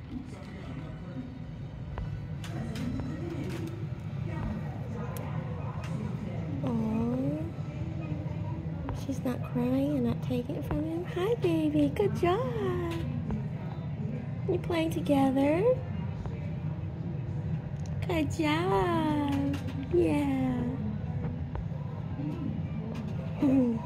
Oh, she's not crying and not taking it from him. Hi, baby. Good job. You playing together? Good job. Yeah.